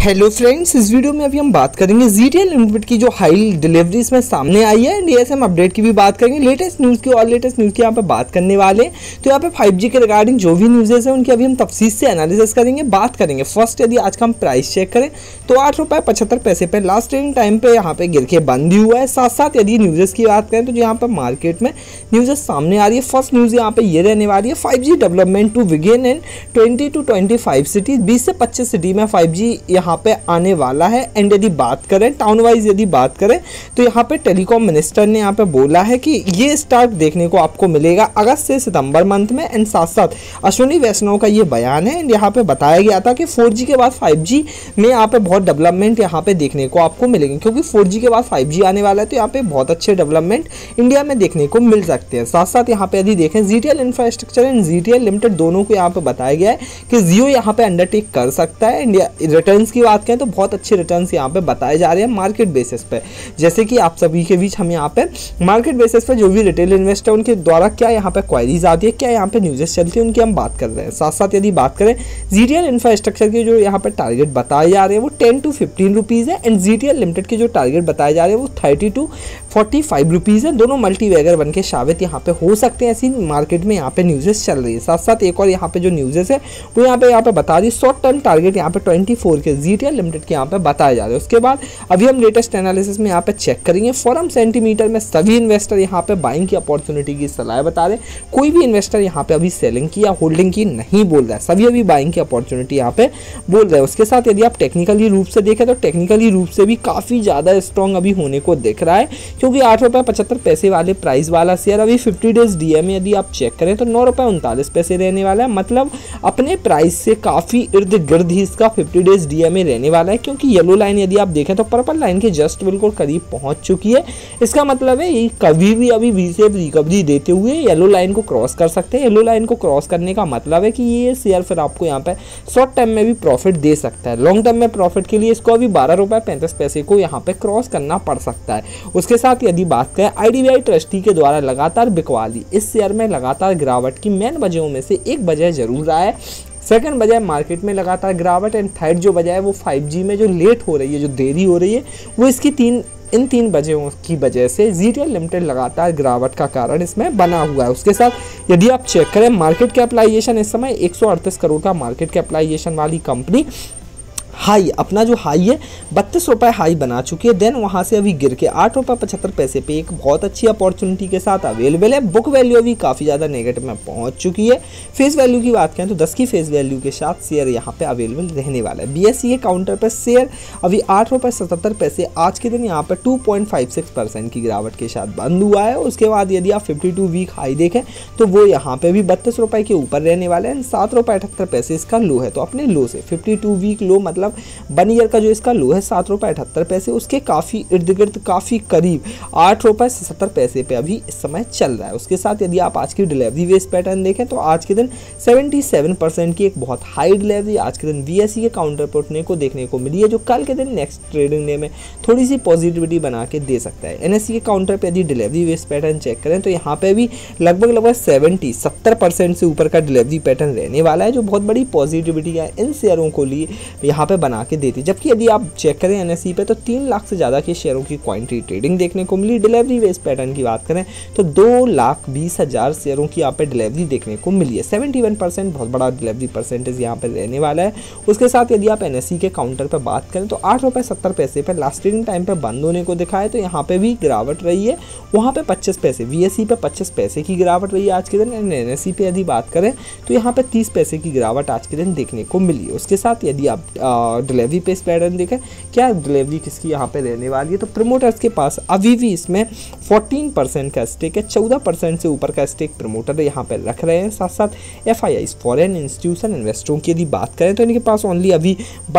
Hello friends, इस video में अभी हम बात करेंगे ZTE लिमिटेड की जो हाई डिलीवरी इसमें सामने आई है। DSM अपडेट की भी बात करेंगे, लेटेस्ट न्यूज़ की और लेटेस्ट न्यूज़ की यहाँ पे बात करने वाले हैं। तो यहाँ पे 5G के रिगार्डिंग जो भी न्यूज़ेस है उनकी अभी हम तफसील से एनालिसिस करेंगे, बात करेंगे। फर्स्ट यदि आज का हम प्राइस चेक करें तो ₹8.75 पे लास्ट ट्रेडिंग टाइम पे यहाँ पे गिर के बंद ही हुआ है। साथ साथ यदि न्यूज़ेस की बात करें तो यहाँ पर मार्केट में न्यूज़ेस सामने आ रही है। फर्स्ट न्यूज़ यहाँ पे ये रहने वाली है 5G development to begin in 20 to 25 cities, 20 से 25 सिटी में 5G यहाँ पे आने वाला है। एंड यदि बात करें टाउन वाइज यदि बात करें तो यहाँ पे टेलीकॉम मिनिस्टर ने यहाँ पे बोला है कि ये स्टार्ट देखने को आपको मिलेगा अगस्त से सितंबर मंथ में। एंड साथ साथ अश्विनी वैष्णव का ये बयान है। एंड यहाँ पे बताया गया था कि 4G के बाद 5G में यहाँ पे बहुत डेवलपमेंट यहाँ पे देखने को आपको मिलेंगे, क्योंकि 4G के बाद 5G आने वाला है तो यहाँ पे बहुत अच्छे डेवलपमेंट इंडिया में देखने को मिल सकते हैं। साथ साथ यहाँ पे यदि देखें ZTE infrastructure and ZTE limited दोनों को यहाँ पे बताया गया है कि जियो यहाँ पे अंडरटेक कर सकता है। इंडिया रिटर्न्स की बात करें तो बहुत अच्छे रिटर्न्स यहाँ पे बताए जा रहे हैं मार्केट बेसिस पे। जैसे कि आप सभी के बीच हम यहाँ पे मार्केट बेसिस पे जो भी रिटेल इन्वेस्टर उनके द्वारा क्या यहाँ पे क्वायरीज आती है, क्या यहाँ पे न्यूज़ेस चलती है, उनकी हम बात कर रहे हैं। साथ साथ यदि बात करें ZTE इंफ्रास्ट्रक्चर के जो यहाँ पे टारगेट बताए जा रहे हैं वो 10 to 15 रुपीज़ है। एंड ZTE लिमिटेड के जो टारगेट बताए जा रहे हैं वो 30 to 45 रुपीज़ है। दोनों मल्टीवैगर बन के साबित यहाँ पे हो सकते हैं, ऐसी मार्केट में यहाँ पे न्यूज़ेस चल रही है। साथ साथ एक और यहाँ पे जो न्यूज़ेस है वो यहाँ पे बता रही है शॉर्ट टर्म टारगेट यहाँ पे 24 के ZTE लिमिटेड के यहाँ पे बताए जा रहे हैं। उसके बाद अभी हम लेटेस्ट एनालिसिस में यहाँ पे चेक करेंगे फोरम सेंटीमीटर में सभी इन्वेस्टर यहाँ पे बाइंग की अपॉर्चुनिटी की सलाह बता रहे हैं। कोई भी इन्वेस्टर यहाँ पे अभी सेलिंग की या होल्डिंग की नहीं बोल रहा है, सभी अभी बाइंग की अपॉर्चुनिटी यहाँ पे बोल रहे हैं। उसके साथ यदि आप टेक्निकली रूप से देखें तो टेक्निकली रूप से भी काफ़ी ज़्यादा स्ट्रॉन्ग अभी होने को दिख रहा है, क्योंकि ₹8.75 वाले प्राइस वाला शेयर अभी 50 डेज DM यदि आप चेक करें तो ₹9.39 रहने वाला है। मतलब अपने प्राइस से काफ़ी इर्द गिर्द ही इसका 50 डेज DM रहने वाला है, क्योंकि येलो लाइन यदि आप देखें तो पर्पल लाइन के जस्ट बिल्कुल करीब पहुंच चुकी है। इसका मतलब है ये कभी भी अभी V से रिकवरी देते हुए येलो लाइन को क्रॉस कर सकते हैं। येलो लाइन को क्रॉस करने का मतलब है कि ये शेयर फिर आपको यहाँ पे शॉर्ट टर्म में भी प्रॉफिट दे सकता है। लॉन्ग टर्म में प्रॉफिट के लिए इसको अभी ₹12.35 को यहाँ पे क्रॉस करना पड़ सकता है। उसके साथ यदि बात करें IDBI ट्रस्टी के द्वारा लगातार बिकवाली इस शेयर में लगातार गिरावट की मेन वजहों में से एक वजह जरूर रहा है। सेकंड वजह मार्केट में लगातार गिरावट। एंड थर्ड जो वजह है वो 5G में जो लेट हो रही है, जो देरी हो रही है, वो इसकी इन तीन वजहों की वजह से ZTE लिमिटेड लगातार गिरावट का कारण इसमें बना हुआ है। उसके साथ यदि आप चेक करें मार्केट कैपिटलाइजेशन इस समय 138 करोड़ का मार्केट कैपिटलाइजेशन वाली कंपनी हाई अपना जो हाई है ₹32 हाई बना चुकी है। देन वहाँ से अभी गिर के ₹8.75 पे एक बहुत अच्छी अपॉर्चुनिटी के साथ अवेलेबल है। बुक वैल्यू अभी काफ़ी ज़्यादा नेगेटिव में पहुँच चुकी है। फेस वैल्यू की बात करें तो 10 की फेस वैल्यू के साथ शेयर यहाँ पे अवेलेबल रहने वाला है। BSE के काउंटर पर शेयर अभी ₹8.77 आज के दिन यहाँ पर 2.56% की गिरावट के साथ बंद हुआ है। उसके बाद यदि आप 52 वीक हाई देखें तो वो यहाँ पे भी ₹32 के ऊपर रहने वाले हैं। ₹7.78 इसका लो है। तो अपने लो से 52 वीक लो मतलब 1 ईयर का जो इसका लो है ₹7.78, उसके काफ़ी इर्द गिर्द काफ़ी करीब ₹8.77 पे अभी इस समय चल रहा है। उसके साथ यदि आप आज की डिलीवरी बेस पैटर्न देखें तो आज के दिन 77% की एक बहुत हाई डिलीवरी आज के दिन BSE के काउंटर पर उठने को देखने को मिली है, जो कल के दिन नेक्स्ट ट्रेडिंग डे में थोड़ी सी पॉजिटिविटी बना के दे सकता है। NSE के काउंटर पर यदि डिलीवरी बेस पैटर्न चेक करें तो यहाँ पे भी लगभग 70% से ऊपर का डिलीवरी पैटर्न रहने वाला है, जो बहुत बड़ी पॉजिटिविटी है इन शेयरों को लिए यहाँ पे बना के देती। जबकि यदि आप चेक करें NSE पे तो 3 लाख से ज़्यादा के शेयरों की क्वांटिटी ट्रेडिंग देखने को मिली। डिलीवरी बेस पैटर्न की बात करें तो 2,20,000 शेयरों की यहाँ पे डिलीवरी देखने को मिली है। 71% बहुत बड़ा डिलीवरी परसेंटेज यहाँ पे रहने वाला है। उसके साथ यदि आप NSE के काउंटर पर बात करें तो ₹8.70 पर लास्ट ट्रेडिंग टाइम पर बंद होने को दिखा है, तो यहाँ पे भी गिरावट रही है। वहाँ पे 25 पैसे BSE पे 25 पैसे की गिरावट रही है आज के दिन। NSE पे यदि बात करें तो यहाँ पे 30 पैसे की गिरावट आज के दिन देखने को मिली है। उसके साथ यदि आप डिलीवरी पेस पैटर्न देखें क्या डिलीवरी किसकी यहाँ पे रहने वाली है, तो प्रमोटर्स के पास अभी भी इसमें 14% का स्टेक है। 14% से ऊपर का स्टेक प्रमोटर यहाँ पे रख रहे हैं। साथ साथ FIIs फॉरेन इंस्टीट्यूशन इन्वेस्टरों की यदि बात करें तो इनके पास ओनली अभी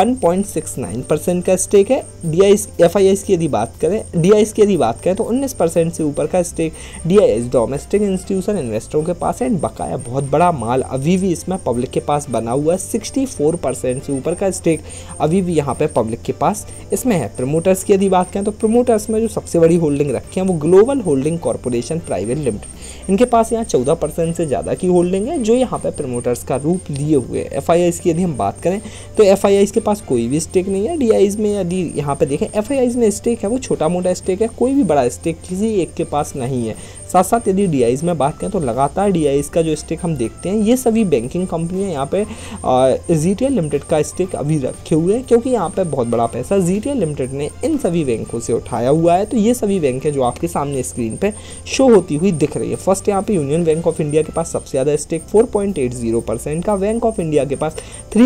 1.69% का स्टेक है। FIIs की यदि बात करें DIs की यदि बात करें तो 19% से ऊपर का स्टेक DIs डोमेस्टिक इंस्टीट्यूशन इन्वेस्टरों के पास है। बकाया बहुत बड़ा माल अभी भी इसमें पब्लिक के पास बना हुआ है। 64% से ऊपर का स्टेक अभी भी यहाँ पे पब्लिक के पास इसमें है। प्रमोटर्स की यदि बात करें तो प्रमोटर्स में जो सबसे बड़ी होल्डिंग रखी है वो global holding corporation private limited, इनके पास यहाँ 14% से ज़्यादा की होल्डिंग है, जो यहाँ पे प्रमोटर्स का रूप लिए हुए। FIIs की यदि हम बात करें तो FIIs के पास कोई भी स्टेक नहीं है। DIs में यदि यहाँ पे देखें FIIs में स्टेक है वो छोटा मोटा स्टेक है, कोई भी बड़ा स्टेक किसी एक के पास नहीं है। साथ साथ यदि DIs में बात करें तो लगातार DIs का जो स्टेक हम देखते हैं ये सभी बैंकिंग कंपनियां यहाँ पे ZTL लिमिटेड का स्टेक अभी रखे हुए हैं, क्योंकि यहाँ पे बहुत बड़ा पैसा ZTL लिमिटेड ने इन सभी बैंकों से उठाया हुआ है। तो ये सभी बैंक है जो आपके सामने स्क्रीन पे शो होती हुई दिख रही है। फर्स्ट यहाँ पे यूनियन बैंक ऑफ इंडिया के पास सबसे ज़्यादा स्टेक 4.80% का, बैंक ऑफ इंडिया के पास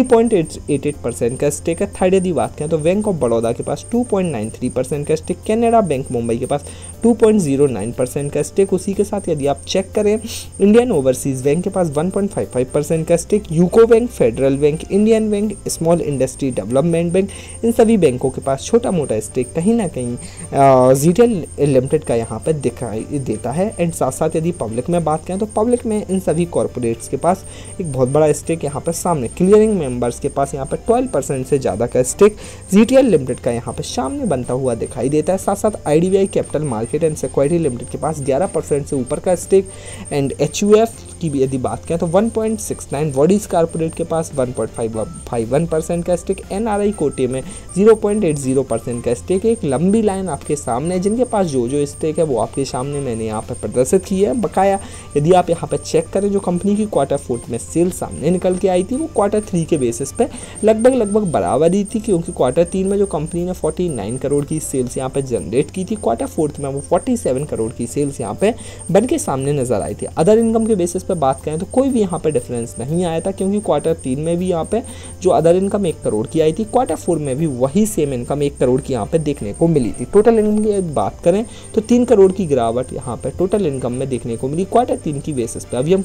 3.88% का स्टेक है। थर्ड यदि बात करें तो बैंक ऑफ बड़ौदा के पास 2.93% का स्टेक, कैनरा बैंक मुंबई के पास 2.09% का स्टेक। उसी के साथ यदि आप चेक करें इंडियन ओवरसीज बैंक के पास 1.55% का stake, UCO bank, federal bank, Indian bank, small industry development bank, इन सभी बैंकों के पास छोटा मोटा स्टेक कहीं ना कहीं ZTL लिमिटेड का यहाँ पर दिखाई देता है। एंड साथ साथ यदि पब्लिक में बात करें तो पब्लिक में इन सभी कॉर्पोरेट्स के पास एक बहुत बड़ा स्टेक यहाँ पर सामने, क्लियरिंग मेंबर्स के पास यहाँ पर 12% से ज़्यादा का स्टेक ZTL लिमिटेड का यहाँ पर सामने बनता हुआ दिखाई देता है। साथ साथ IDBI capital market and security limited के पास 11% से ऊपर का स्टेक। एंड HUF की भी यदि बात करें तो 1.69, वॉडीज कारपोरेट के पास 1.51% का स्टेक, NRI कोटे में 0.80% का स्टेक। एक लंबी लाइन आपके सामने है जिनके पास जो स्टेक है वो आपके सामने मैंने यहाँ पर प्रदर्शित की है। बकाया यदि आप यहाँ पर चेक करें जो कंपनी की Q4 में सेल सामने निकल के आई थी वो Q3 के बेसिस पे लगभग बराबर ही थी, क्योंकि Q3 में जो कंपनी ने 49 करोड़ की सेल्स यहाँ पे जनरेट की थी, Q4 में वो 47 करोड़ की सेल्स यहाँ पे बन के सामने नजर आई थी। अदर इनकम के बेसिस पे बात करें तो कोई भी यहाँ पे डिफरेंस नहीं आया था, क्योंकि Q3 में भी यहाँ पे जो अदर इनकम 1 करोड़ की आई थी, Q4 में भी वही सेम इनकम 1 करोड़ की यहाँ पे देखने को मिली थी। टोटल इनकम की बात करें तो 3 करोड़ की गिरावट यहाँ पे टोटल इनकम में देखने को मिली Q3 की बेसिस पे। अभी हम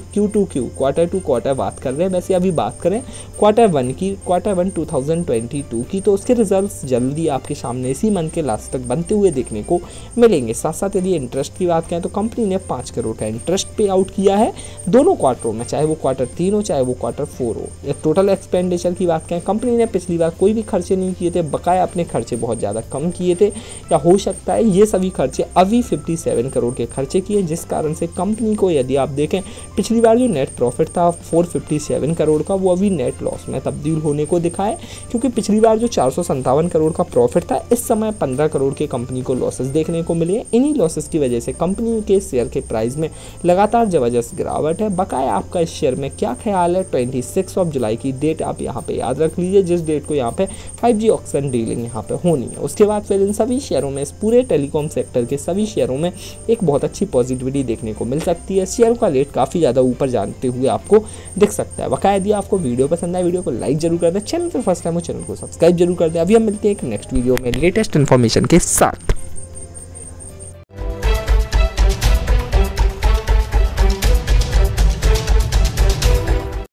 Q2 बात कर रहे हैं, वैसे अभी बात करें Q1 की, Q1 2022 की, तो उसके रिजल्ट्स जल्दी आपके सामने इसी मंथ के लास्ट तक बनते हुए देखने को मिलेंगे। साथ साथ यदि इंटरेस्ट की बात करें तो कंपनी ने 5 करोड़ का इंटरेस्ट पे आउट किया है दोनों क्वार्टरों में, चाहे वो Q3 हो चाहे वो Q4 हो। टोटल एक्सपेंडिचर की बात करें, कंपनी ने पिछली बार कोई भी खर्चे नहीं किए थे, बकाया अपने खर्चे बहुत ज़्यादा कम किए थे, या हो सकता है ये सभी खर्चे अभी 57 करोड़ के खर्चे किए, जिस कारण से कंपनी को यदि आप देखें पिछली बार जो नेट प्रॉफिट था 457 करोड़ का वो अभी नेट लॉस में तब्दील होने को दिखा है, क्योंकि पिछली बार जो 457 करोड़ का प्रॉफिट था इस समय 15 करोड़ के कंपनी को लॉसेस देखने को मिले हैं। इन्हीं लॉसेस की वजह से कंपनी के शेयर के प्राइस में लगातार जबरदस्त गिरावट है। बकाया आपका इस शेयर में क्या ख्याल है? 26 जुलाई की डेट आप यहाँ पे याद रख लीजिए, जिस डेट को यहाँ पे 5G ऑक्शन डीलिंग यहाँ पे होनी है। उसके बाद फिर इन सभी शेयरों में, इस पूरे टेलीकॉम सेक्टर के सभी शेयरों में एक बहुत अच्छी पॉजिटिविटी देखने को मिल सकती है। शेयर का रेट काफ़ी ज़्यादा ऊपर जाते हुए आपको दिख सकता है। बकाया यदि आपको वीडियो पसंद आए वीडियो को लाइक जरूर कर दें, चैनल पर फर्स्ट टाइम हो चैनल को सब्सक्राइब जरूर कर दें। अभी हम मिलते हैं एक नेक्स्ट वीडियो में लेटेस्ट इन्फॉर्मेशन के साथ।